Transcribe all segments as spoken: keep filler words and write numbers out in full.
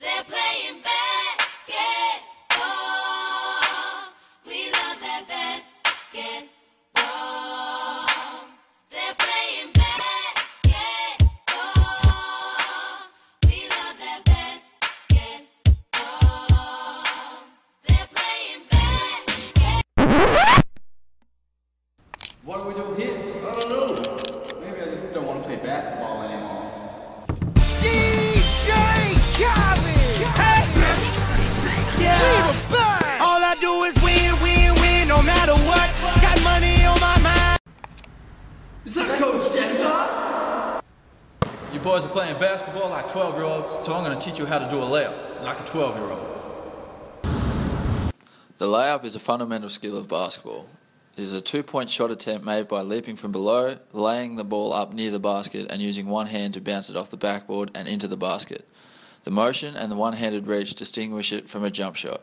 They're playing basketball. We love that basketball. They're playing basketball. We love that basketball. They're playing basketball. What do we do here? I don't know. Maybe I just don't want to play basketball anymore. D J Khaled! Hey! Yeah! All I do is win, win, win, no matter what. Got money on my mind. Is that Coach Gentile? You boys are playing basketball like twelve year olds, so I'm going to teach you how to do a layup, like a twelve year old. The layup is a fundamental skill of basketball. It is a two-point shot attempt made by leaping from below, laying the ball up near the basket and using one hand to bounce it off the backboard and into the basket. The motion and the one-handed reach distinguish it from a jump shot.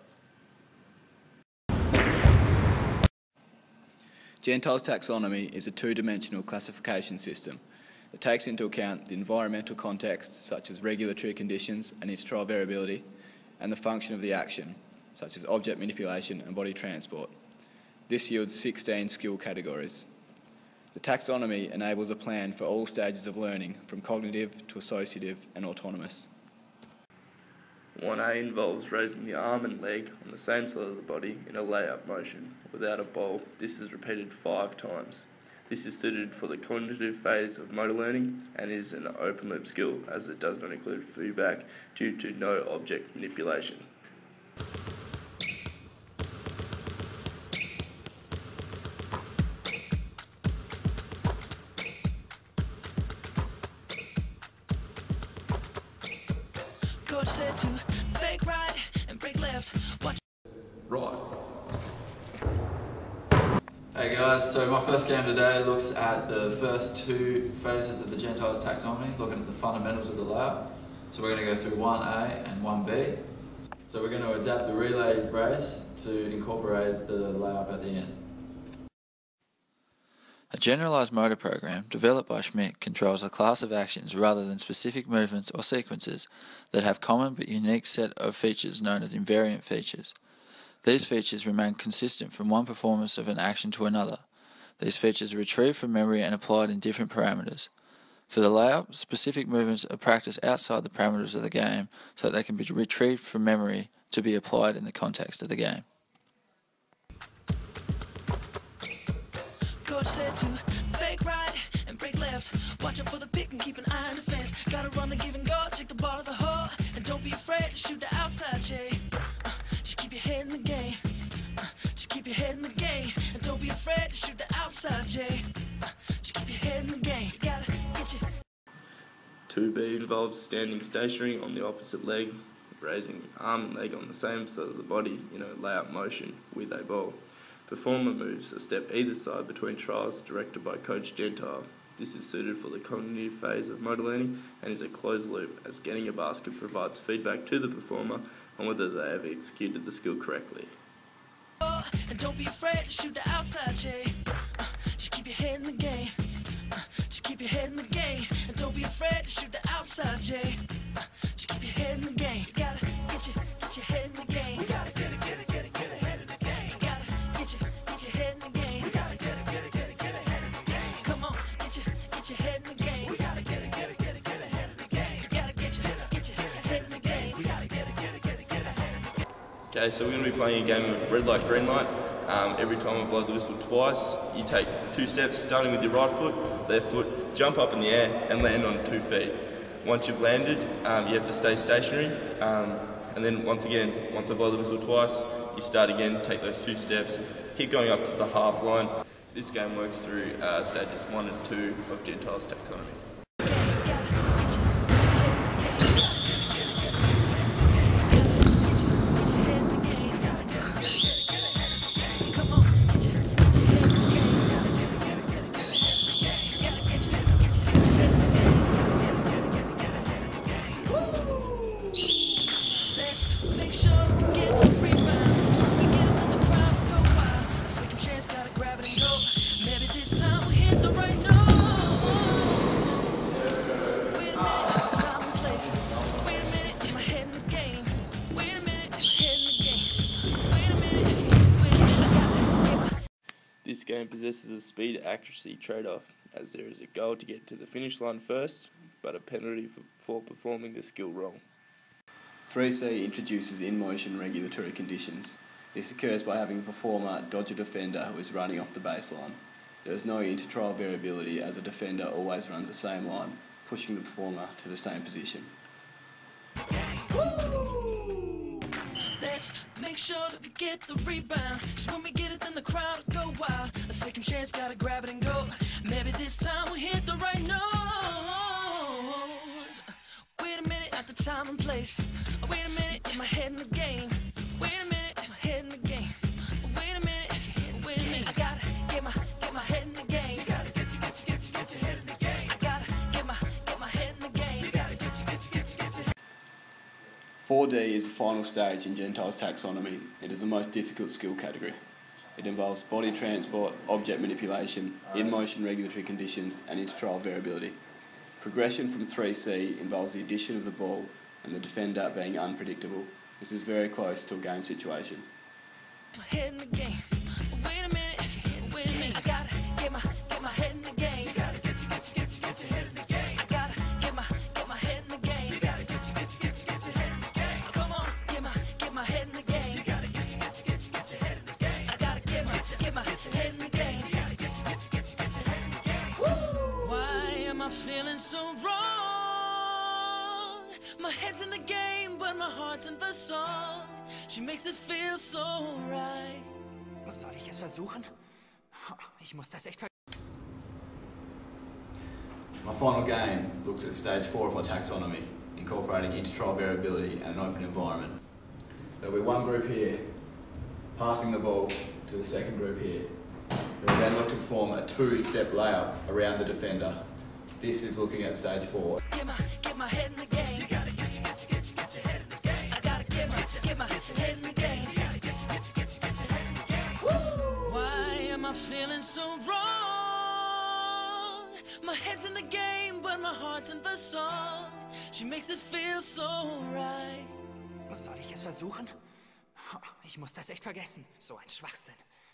Gentile's taxonomy is a two-dimensional classification system. It takes into account the environmental context, such as regulatory conditions and its trial variability, and the function of the action, such as object manipulation and body transport. This yields sixteen skill categories. The taxonomy enables a plan for all stages of learning, from cognitive to associative and autonomous. one A involves raising the arm and leg on the same side of the body in a layup motion without a ball. This is repeated five times. This is suited for the cognitive phase of motor learning and is an open loop skill, as it does not include feedback due to no object manipulation. Coach said to fake right and break left. Watch. Right. Hey guys, so my first game today looks at the first two phases of the Gentiles taxonomy, looking at the fundamentals of the layup. So we're going to go through one A and one B. So we're going to adapt the relay race to incorporate the layup at the end. A generalized motor program developed by Schmidt controls a class of actions rather than specific movements or sequences that have common but unique set of features known as invariant features. These features remain consistent from one performance of an action to another. These features are retrieved from memory and applied in different parameters. For the layup, specific movements are practiced outside the parameters of the game so that they can be retrieved from memory to be applied in the context of the game. Coach said to fake right and break left. Watch out for the pick and keep an eye on the fence. Gotta run the give and go, take the ball to the hole, and don't be afraid to shoot the outside, Jay. Uh, just keep your head in the game. Uh, just keep your head in the game, and don't be afraid to shoot the outside, Jay. Uh, just keep your head in the game. You gotta get your. two B involves standing stationary on the opposite leg, raising the arm and leg on the same side of the body in a layup motion with a ball. Performer moves a step either side between trials directed by Coach Gentile. This is suited for the cognitive phase of motor learning and is a closed loop, as getting a basket provides feedback to the performer on whether they have executed the skill correctly. And don't be afraid to shoot the outside, Jay. Uh, just keep your head in the game. Uh, just keep your head in the game, and don't be afraid to shoot the outside, Jay. Uh, just keep your head in the game. You gotta get your get your head in the game. We gotta get it, get it, get it, get ahead of the game. You gotta get your get your head in the game. We gotta get it, get it, get it, get ahead of the game. Come on, get your get your head in the game. We gotta get it, get it, get it, get ahead of the game. You gotta get your get your head in the game. We gotta get it, get it, get it, get ahead of the game. Okay, so we're going to be playing a game of red light, green light. Um, every time I blow the whistle twice, you take two steps, starting with your right foot, left foot, jump up in the air and land on two feet. Once you've landed, um, you have to stay stationary, um, and then once again, once I blow the whistle twice, you start again, take those two steps, keep going up to the half line. This game works through uh, stages one and two of Gentiles taxonomy. Make sure we get the rebound. So we get it when the crowd go wild. A second chance, gotta grab it and go. Maybe this time we'll hit the right note. game possesses a speed-accuracy trade-off, as there is a goal to get to the finish line first, but a penalty for, for performing the skill wrong. three C introduces in-motion regulatory conditions. This occurs by having the performer dodge a defender who is running off the baseline. There is no intertrial variability as a defender always runs the same line, pushing the performer to the same position. Let's make sure that we get the rebound. Cause when we get it, then the crowd will go wild. A second chance, gotta grab it and go. Maybe this time we'll hit the right notes. Wait a minute at the time and place. Wait a minute, get my head in the game. Wait a minute, get my head in the game. Wait a minute, wait a minute. I gotta get my get my head in the game. You gotta get your get your get your get your head in the game. I gotta get my get my head in the game. You gotta get your get your get your get your head. four D is the final stage in Gentile's taxonomy. It is the most difficult skill category. It involves body transport, object manipulation, in-motion regulatory conditions, and intertrial variability. Progression from three C involves the addition of the ball and the defender being unpredictable. This is very close to a game situation. My head in the game. Wait a minute, wait a minute. I gotta get my get my head in the game. You gotta get your get your get your get your head in the game. I gotta get my get my head in the game. You gotta get your get your get your get your head in the game. Come on, get my get my head in the game. You gotta get your get your get your get your head in the game. I gotta get my get my head in the game. You gotta get your get your get your get your head in the game. Woo! Why am I feeling so wrong? My head's in the game, but my heart's in the song. She makes this feel so right. Soll ich es versuchen? Ich muss das echt ver... My final game looks at stage four of our taxonomy, incorporating intertrial variability and an open environment. There'll be one group here, passing the ball to the second group here. We'll then look to perform a two-step layup around the defender. This is looking at stage four. Get my get my head in the game. You gotta get your get your get your get your head in the game. I gotta get my get my head in the game. You gotta get your get your get your get your head in the game. Woo! Why am I feeling so wrong? My head's in the game, but my heart's in the song. She makes this feel so right. Soll ich es versuchen? Ich muss das echt vergessen. So ein Schwachsinn.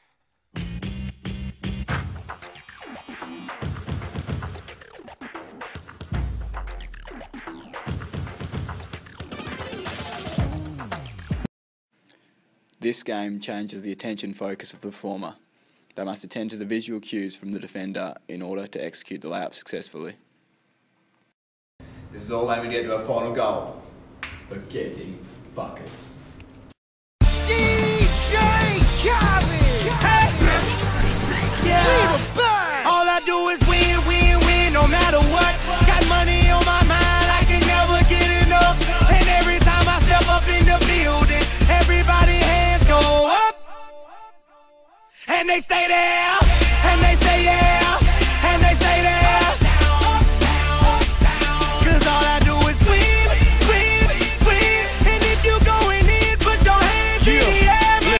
This game changes the attention focus of the performer. They must attend to the visual cues from the defender in order to execute the layup successfully. This is all aiming to get to our final goal of getting buckets.